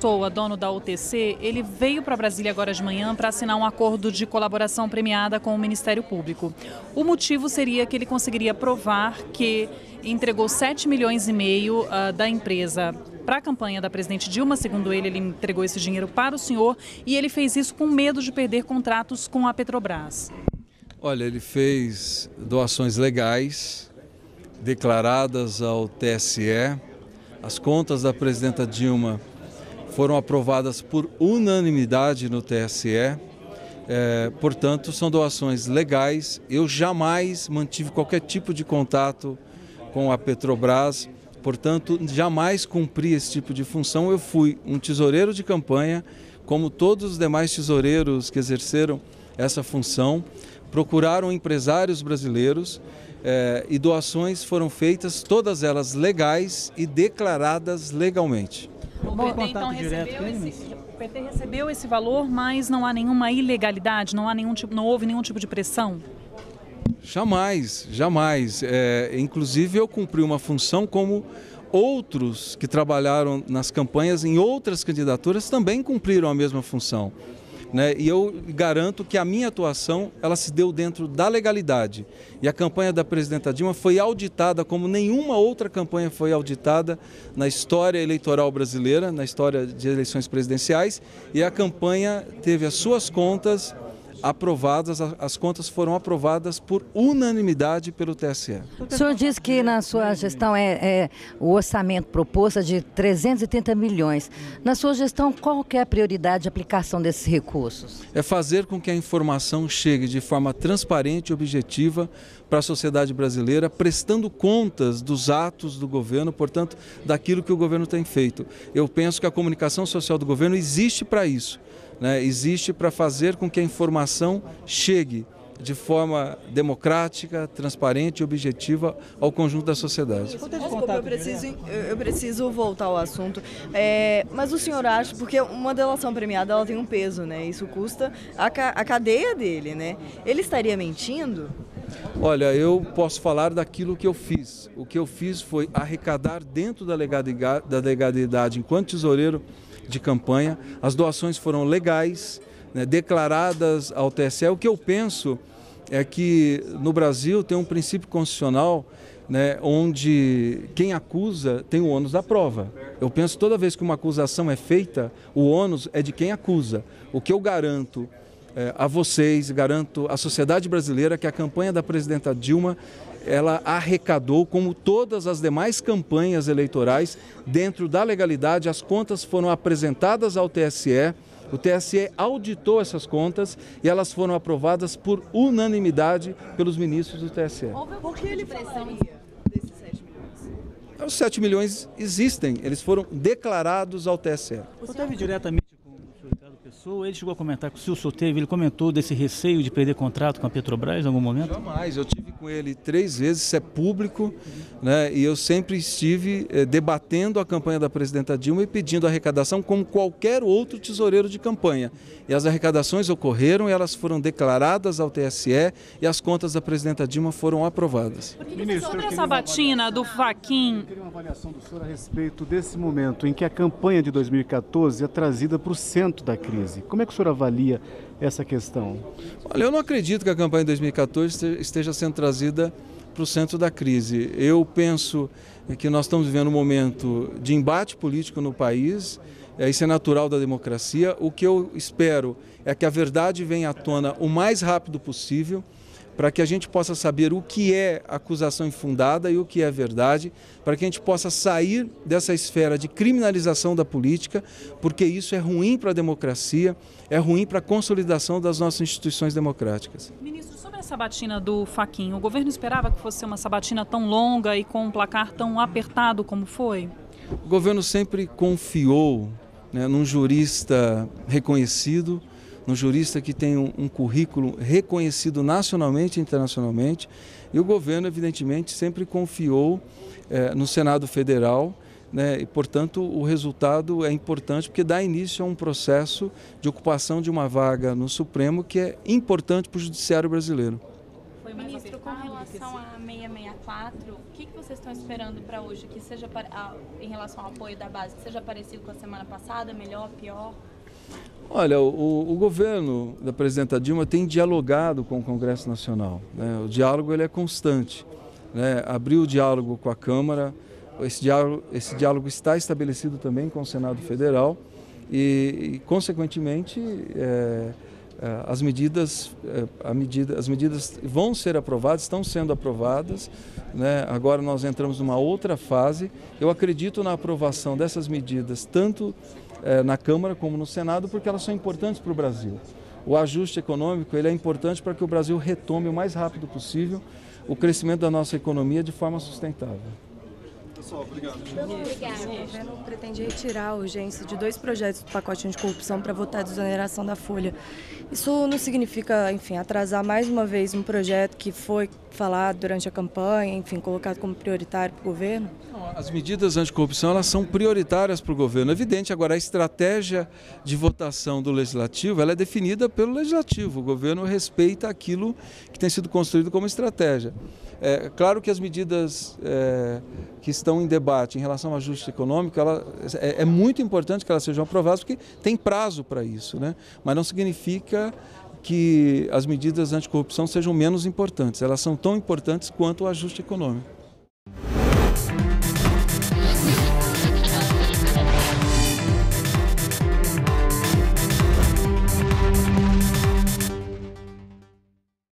Pessoa, dono da UTC, ele veio para Brasília agora de manhã para assinar um acordo de colaboração premiada com o Ministério Público. O motivo seria que ele conseguiria provar que entregou 7,5 milhões da empresa para a campanha da presidente Dilma. Segundo ele entregou esse dinheiro para o senhor e ele fez isso com medo de perder contratos com a Petrobras. Olha, ele fez doações legais, declaradas ao TSE. As contas da presidenta Dilma foram aprovadas por unanimidade no TSE. Portanto, são doações legais. Eu jamais mantive qualquer tipo de contato com a Petrobras, portanto, jamais cumpri esse tipo de função. Eu fui um tesoureiro de campanha, como todos os demais tesoureiros que exerceram essa função, procuraram empresários brasileiros e doações foram feitas, todas elas legais e declaradas legalmente. O PT então recebeu esse valor, mas não há nenhuma ilegalidade, não houve nenhum tipo de pressão? Jamais, jamais. Inclusive eu cumpri uma função como outros que trabalharam nas campanhas em outras candidaturas também cumpriram a mesma função. E eu garanto que a minha atuação ela se deu dentro da legalidade. E a campanha da presidenta Dilma foi auditada como nenhuma outra campanha foi auditada na história eleitoral brasileira, na história de eleições presidenciais. E a campanha teve as suas contas aprovadas, as contas foram aprovadas por unanimidade pelo TSE. O senhor disse que na sua gestão o orçamento proposto é de 330 milhões. Na sua gestão, qual que é a prioridade de aplicação desses recursos? É fazer com que a informação chegue de forma transparente e objetiva para a sociedade brasileira, prestando contas dos atos do governo, portanto, daquilo que o governo tem feito. Eu penso que a comunicação social do governo existe para isso. Existe para fazer com que a informação chegue de forma democrática, transparente e objetiva ao conjunto da sociedade. Desculpa, eu preciso voltar ao assunto, mas o senhor acha, porque uma delação premiada ela tem um peso, isso custa a cadeia dele, Ele estaria mentindo? Olha, eu posso falar daquilo que eu fiz. O que eu fiz foi arrecadar dentro da legalidade enquanto tesoureiro de campanha. As doações foram legais, declaradas ao TSE. O que eu penso é que no Brasil tem um princípio constitucional onde quem acusa tem o ônus da prova. Eu penso que toda vez que uma acusação é feita, o ônus é de quem acusa. O que eu garanto a vocês, garanto à sociedade brasileira que a campanha da presidenta Dilma ela arrecadou, como todas as demais campanhas eleitorais, dentro da legalidade. As contas foram apresentadas ao TSE, o TSE auditou essas contas e elas foram aprovadas por unanimidade pelos ministros do TSE. Por que ele falaria desses 7 milhões? Os 7 milhões existem, eles foram declarados ao TSE. Você teve diretamente com o senhor Ricardo Pessoa, ele chegou a comentar que o senhor teve, ele comentou desse receio de perder contrato com a Petrobras em algum momento? Jamais, eu tive com ele 3 vezes, isso é público, e eu sempre estive debatendo a campanha da presidenta Dilma e pedindo arrecadação como qualquer outro tesoureiro de campanha. E as arrecadações ocorreram e elas foram declaradas ao TSE e as contas da presidenta Dilma foram aprovadas. Sobre essa batina do Fachin... Eu queria uma avaliação do senhor a respeito desse momento em que a campanha de 2014 é trazida para o centro da crise. Como é que o senhor avalia essa questão? Olha, eu não acredito que a campanha de 2014 esteja sendo trazida para o centro da crise. Eu penso que nós estamos vivendo um momento de embate político no país, isso é natural da democracia. O que eu espero é que a verdade venha à tona o mais rápido possível, para que a gente possa saber o que é acusação infundada e o que é verdade, para que a gente possa sair dessa esfera de criminalização da política, porque isso é ruim para a democracia, é ruim para a consolidação das nossas instituições democráticas. Ministro, sobre essa sabatina do Fachin, o governo esperava que fosse uma sabatina tão longa e com um placar tão apertado como foi? O governo sempre confiou num jurista reconhecido, um jurista que tem um currículo reconhecido nacionalmente e internacionalmente, e o governo, evidentemente, sempre confiou no Senado Federal, e, portanto, o resultado é importante porque dá início a um processo de ocupação de uma vaga no Supremo que é importante para o judiciário brasileiro. Foi Ministro, com relação a 664, o que vocês estão esperando para hoje? Que seja em relação ao apoio da base, que seja parecido com a semana passada, melhor, pior? Olha, o governo da presidenta Dilma tem dialogado com o Congresso Nacional, né? O diálogo ele é constante, né? Abriu o diálogo com a Câmara, esse diálogo está estabelecido também com o Senado Federal e consequentemente, as medidas vão ser aprovadas, estão sendo aprovadas, né? Agora nós entramos numa outra fase. Eu acredito na aprovação dessas medidas, tanto na Câmara como no Senado, porque elas são importantes para o Brasil. O ajuste econômico ele é importante para que o Brasil retome o mais rápido possível o crescimento da nossa economia de forma sustentável. Pessoal, obrigado. O governo pretende retirar a urgência de 2 projetos do pacote anticorrupção para votar a desoneração da folha. Isso não significa, enfim, atrasar mais uma vez um projeto que foi falado durante a campanha, enfim, colocado como prioritário para o governo? As medidas anticorrupção elas são prioritárias para o governo. É evidente, agora a estratégia de votação do Legislativo ela é definida pelo Legislativo. O governo respeita aquilo que tem sido construído como estratégia. É claro que as medidas que estão em debate em relação ao ajuste econômico, é muito importante que elas sejam aprovadas, porque tem prazo para isso, né? Mas não significa que as medidas anticorrupção sejam menos importantes. Elas são tão importantes quanto o ajuste econômico.